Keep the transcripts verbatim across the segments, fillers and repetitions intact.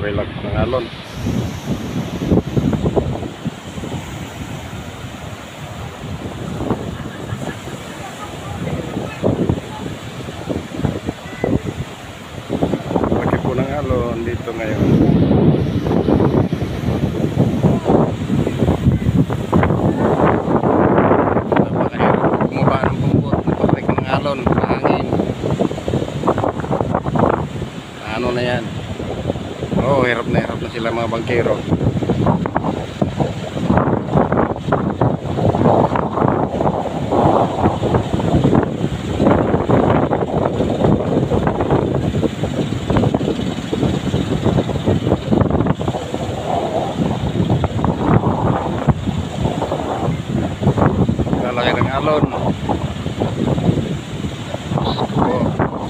relax ng alon. Laki po ng alon dito ngayon. Napakahirap bumaba ng bumbot, napakalik ng alon, mahangin. Ano na yan? Oh, hirap na hirap na sila mga bangkero. Lalaki ng alon. Oh.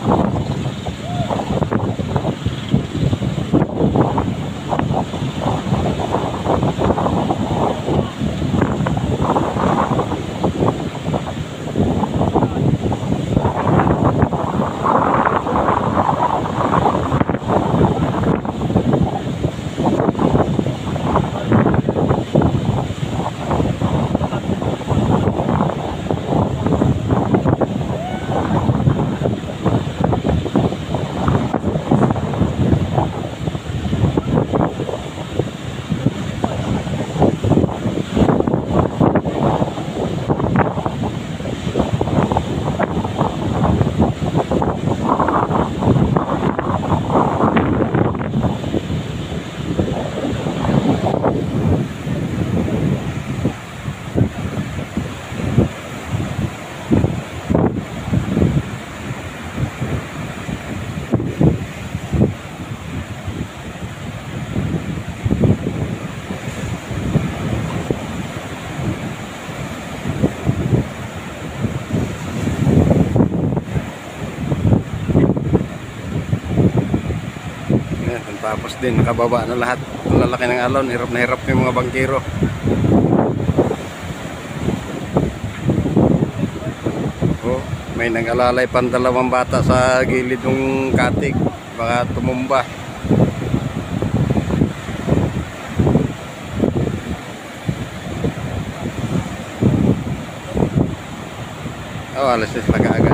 Tapos din nakababa na lahat. Ang lalaki ng alon, hirap na hirap yung mga bangkero. Oh, may nag-alalay pang dalawang bata sa gilid ng katig, baka tumumba. Oh, alas na sila kaagad.